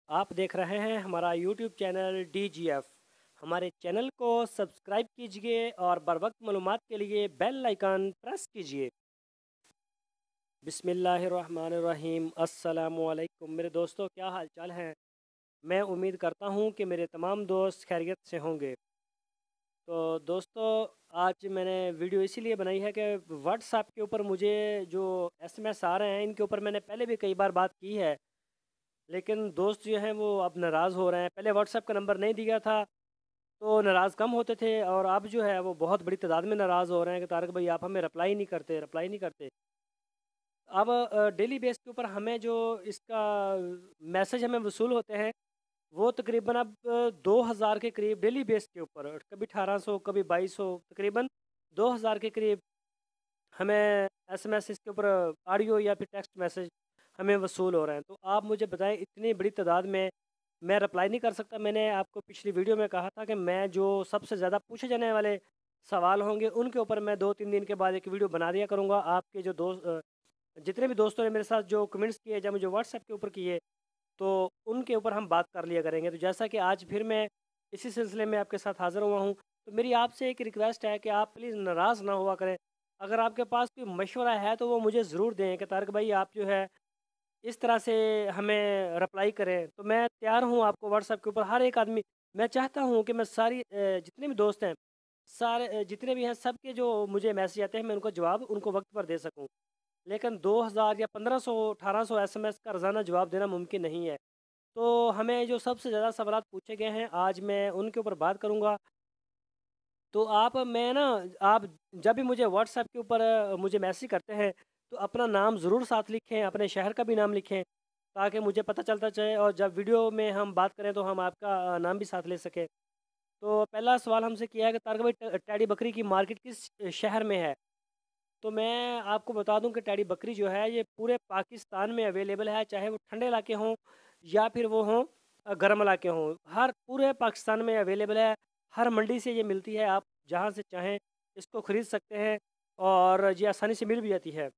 आप देख रहे हैं हमारा यूट्यूब चैनल DGF। हमारे चैनल को सब्सक्राइब कीजिए और बर वक्त मालूमात के लिए बेल आइकन प्रेस कीजिए। बिस्मिल्लाहिर्रहमानिर्रहीम। अस्सलामुअलैकुम मेरे दोस्तों, क्या हाल चाल हैं। मैं उम्मीद करता हूं कि मेरे तमाम दोस्त खैरियत से होंगे। तो दोस्तों, आज मैंने वीडियो इसीलिए बनाई है कि व्हाट्सएप के ऊपर मुझे जो SMS आ रहे हैं, इनके ऊपर मैंने पहले भी कई बार बात की है, लेकिन दोस्त जो हैं वो अब नाराज़ हो रहे हैं। पहले व्हाट्सएप का नंबर नहीं दिया था तो नाराज़ कम होते थे, और अब जो है वो बहुत बड़ी तादाद में नाराज़ हो रहे हैं कि तारक भाई आप हमें रिप्लाई नहीं करते। अब डेली बेस के ऊपर हमें जो इसका मैसेज हमें वसूल होते हैं वो तकरीबन अब 2000 के करीब डेली बेस के ऊपर, कभी 1800 कभी 2200, तकरीबन 2000 के करीब हमें SMS इसके ऊपर ऑडियो या फिर टेक्स्ट मैसेज हमें वसूल हो रहे हैं। तो आप मुझे बताएं, इतनी बड़ी तादाद में मैं रिप्लाई नहीं कर सकता। मैंने आपको पिछली वीडियो में कहा था कि मैं जो सबसे ज़्यादा पूछे जाने वाले सवाल होंगे उनके ऊपर मैं 2-3 दिन के बाद एक वीडियो बना दिया करूँगा। आपके जो दोस्त जितने भी दोस्तों ने मेरे साथ जो कमेंट्स किए या मुझे व्हाट्सएप के ऊपर किए, तो उनके ऊपर हम बात कर लिया करेंगे। तो जैसा कि आज फिर मैं इसी सिलसिले में आपके साथ हाज़िर हुआ हूँ, तो मेरी आपसे एक रिक्वेस्ट है कि आप प्लीज़ नाराज़ ना हुआ करें। अगर आपके पास कोई मशवरा है तो वो मुझे ज़रूर दें कि तारक भाई आप जो है इस तरह से हमें रिप्लाई करें। तो मैं तैयार हूँ आपको व्हाट्सएप के ऊपर हर एक आदमी, मैं चाहता हूँ कि मैं सारी जितने भी दोस्त हैं, सारे जितने भी हैं, सबके जो मुझे मैसेज आते हैं मैं उनको जवाब उनको वक्त पर दे सकूँ। लेकिन 2000 या 1500 1800 SMS का रोज़ाना जवाब देना मुमकिन नहीं है। तो हमें जो सबसे ज़्यादा सवालात पूछे गए हैं आज मैं उनके ऊपर बात करूँगा। तो आप जब भी मुझे व्हाट्सएप के ऊपर मुझे मैसेज करते हैं तो अपना नाम ज़रूर साथ लिखें, अपने शहर का भी नाम लिखें, ताकि मुझे पता चलता चले और जब वीडियो में हम बात करें तो हम आपका नाम भी साथ ले सकें। तो पहला सवाल हमसे किया है कि तारक भाई टैडी बकरी की मार्केट किस शहर में है। तो मैं आपको बता दूं कि टैडी बकरी जो है ये पूरे पाकिस्तान में अवेलेबल है, चाहे वो ठंडे इलाके हों या फिर वो हों गर्म इलाके हों, हर पूरे पाकिस्तान में अवेलेबल है। हर मंडी से ये मिलती है, आप जहाँ से चाहें इसको ख़रीद सकते हैं और ये आसानी से मिल भी जाती है।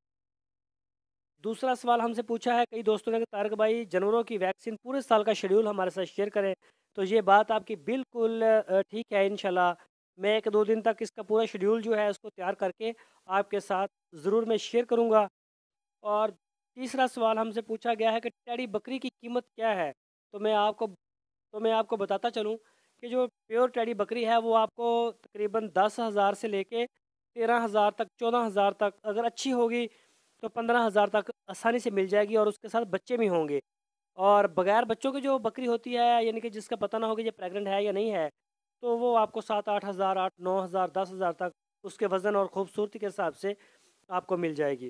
दूसरा सवाल हमसे पूछा है कई दोस्तों ने कि तारक भाई जानवरों की वैक्सीन पूरे साल का शेड्यूल हमारे साथ शेयर करें। तो ये बात आपकी बिल्कुल ठीक है। इंशाल्लाह मैं 1-2 दिन तक इसका पूरा शेड्यूल जो है उसको तैयार करके आपके साथ ज़रूर मैं शेयर करूँगा। और तीसरा सवाल हमसे पूछा गया है कि टेडी बकरी की कीमत क्या है। तो मैं आपको बताता चलूँ कि जो प्योर टेडी बकरी है वो आपको तकरीबन 10,000 से लेके 13,000 तक, 14,000 तक, अगर अच्छी होगी तो 15,000 तक आसानी से मिल जाएगी, और उसके साथ बच्चे भी होंगे। और बगैर बच्चों की जो बकरी होती है, यानी कि जिसका पता ना हो कि ये प्रेग्नेंट है या नहीं है, तो वो आपको 7-8 हज़ार, 8-9 हज़ार, 10 हज़ार तक उसके वज़न और ख़ूबसूरती के हिसाब से आपको मिल जाएगी।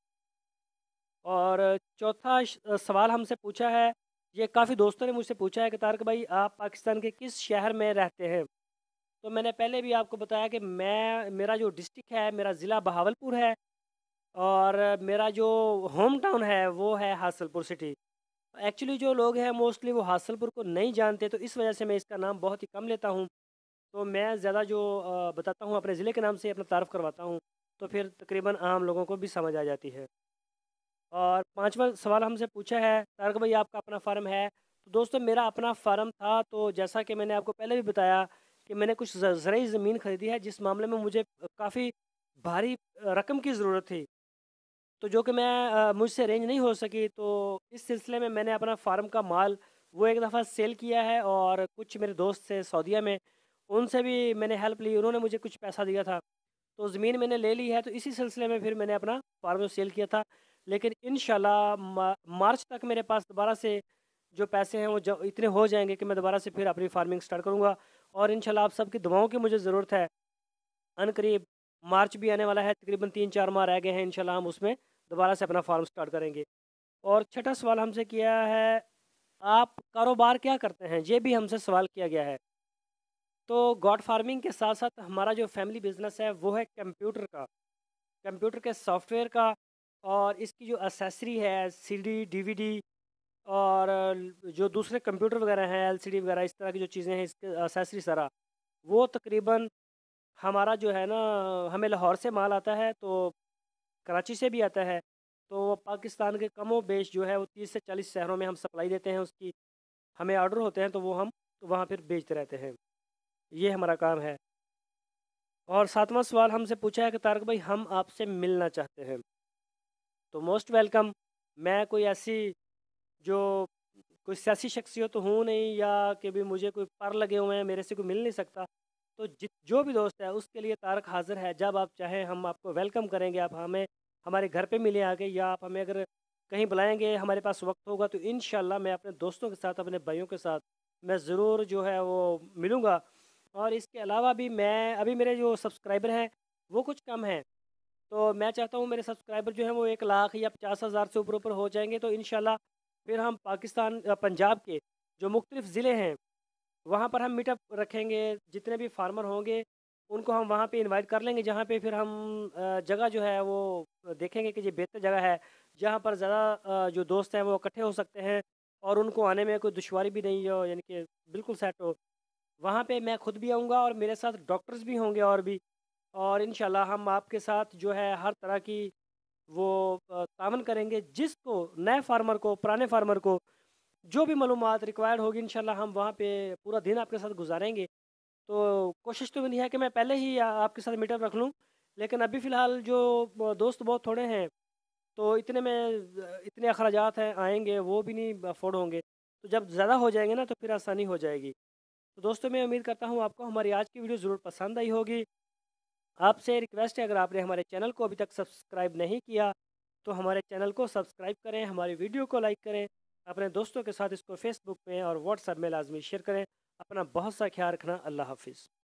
और चौथा सवाल हमसे पूछा है, ये काफ़ी दोस्तों ने मुझसे पूछा है कि तारक भाई आप पाकिस्तान के किस शहर में रहते हैं। तो मैंने पहले भी आपको बताया कि मेरा जो डिस्ट्रिक्ट है, मेरा ज़िला बहावलपुर है, और मेरा जो होम टाउन है वो है हासलपुर सिटी। एक्चुअली जो लोग हैं मोस्टली वो हासलपुर को नहीं जानते, तो इस वजह से मैं इसका नाम बहुत ही कम लेता हूँ। तो मैं ज़्यादा जो बताता हूँ अपने ज़िले के नाम से अपना तारफ़ करवाता हूँ, तो फिर तकरीबन आम लोगों को भी समझ आ जाती है। और पांचवा सवाल हमसे पूछा है तारक भाई आपका अपना फार्म है। तो दोस्तों मेरा अपना फार्म था, तो जैसा कि मैंने आपको पहले भी बताया कि मैंने कुछ ज़रूरी ज़मीन ख़रीदी है, जिस मामले में मुझे काफ़ी भारी रकम की ज़रूरत थी, तो जो कि मुझसे अरेंज नहीं हो सकी। तो इस सिलसिले में मैंने अपना फार्म का माल वो एक दफ़ा सेल किया है, और कुछ मेरे दोस्त थे सऊदीया में, उनसे भी मैंने हेल्प ली, उन्होंने मुझे कुछ पैसा दिया था, तो ज़मीन मैंने ले ली है। तो इसी सिलसिले में फिर मैंने अपना फार्म सेल किया था। लेकिन इंशाल्लाह मार्च तक मेरे पास दोबारा से जो पैसे हैं वो इतने हो जाएंगे कि मैं दोबारा से फिर अपनी फार्मिंग स्टार्ट करूँगा। और इंशाल्लाह आप सबकी दुआओं की मुझे ज़रूरत है। अनकरीब मार्च भी आने वाला है, तकरीबन 3-4 माह रह गए हैं, इंशाल्लाह हम उसमें दोबारा से अपना फार्म स्टार्ट करेंगे। और छठा सवाल हमसे किया है, आप कारोबार क्या करते हैं, ये भी हमसे सवाल किया गया है। तो गॉड फार्मिंग के साथ साथ हमारा जो फैमिली बिजनेस है वो है कंप्यूटर के सॉफ्टवेयर का, और इसकी जो एसेसरी है, CD DVD, और जो दूसरे कंप्यूटर वगैरह हैं, LCD वगैरह, इस तरह की जो चीज़ें हैं, इसके एसेसरी सारा वो तकरीबन हमारा जो है ना, हमें लाहौर से माल आता है, तो कराची से भी आता है। तो पाकिस्तान के कमो बेश जो है वो 30 से 40 शहरों में हम सप्लाई देते हैं उसकी। हमें ऑर्डर होते हैं तो वो हम वहाँ फिर बेचते रहते हैं। ये हमारा काम है। और 7वां सवाल हमसे पूछा है कि तारक भाई हम आपसे मिलना चाहते हैं। तो मोस्ट वेलकम। मैं कोई ऐसी जो कोई सियासी शख्सियत तो हूँ नहीं, या कि भी मुझे कोई पर लगे हुए हैं मेरे से कोई मिल नहीं सकता। तो जो भी दोस्त है उसके लिए तारक हाज़िर है। जब आप चाहें हम आपको वेलकम करेंगे। आप हमें हमारे घर पे मिले आके, या आप हमें अगर कहीं बुलाएंगे, हमारे पास वक्त होगा तो इंशाल्लाह मैं अपने दोस्तों के साथ, अपने भाइयों के साथ मैं ज़रूर जो है वो मिलूँगा। और इसके अलावा भी मैं अभी मेरे जो सब्सक्राइबर हैं वो कुछ कम हैं। तो मैं चाहता हूँ मेरे सब्सक्राइबर जो हैं वो 1 लाख या 50,000 से ऊपर ऊपर हो जाएंगे तो इंशाल्लाह फिर हम पाकिस्तान पंजाब के जो मुख्तलिफ़ ज़िले हैं वहाँ पर हम मीटअप रखेंगे। जितने भी फार्मर होंगे उनको हम वहाँ पे इनवाइट कर लेंगे, जहाँ पे फिर हम जगह जो है वो देखेंगे कि ये बेहतर जगह है, जहाँ पर ज़्यादा जो दोस्त हैं वो इकट्ठे हो सकते हैं और उनको आने में कोई दुश्वारी भी नहीं हो, यानी कि बिल्कुल सेट हो। वहाँ पे मैं खुद भी आऊँगा और मेरे साथ डॉक्टर्स भी होंगे और भी। और इंशाल्लाह हम आपके साथ जो है हर तरह की वो तावन करेंगे। जिसको नए फार्मर को, पुराने फार्मर को जो भी मालूमात रिक्वायर्ड होगी इंशाल्लाह हम वहाँ पे पूरा दिन आपके साथ गुजारेंगे। तो कोशिश तो नहीं है कि मैं पहले ही आपके साथ मीटअप रख लूँ, लेकिन अभी फ़िलहाल जो दोस्त बहुत थोड़े हैं तो इतने में इतने अखराजात हैं आएंगे वो भी नहीं अफोर्ड होंगे। तो जब ज़्यादा हो जाएंगे ना तो फिर आसानी हो जाएगी। तो दोस्तों मैं उम्मीद करता हूँ आपको हमारी आज की वीडियो ज़रूर पसंद आई होगी। आपसे रिक्वेस्ट है, अगर आपने हमारे चैनल को अभी तक सब्सक्राइब नहीं किया तो हमारे चैनल को सब्सक्राइब करें, हमारी वीडियो को लाइक करें, अपने दोस्तों के साथ इसको फेसबुक पे और व्हाट्सएप में लाजमी शेयर करें। अपना बहुत सा ख्याल रखना। अल्लाह हाफिज़।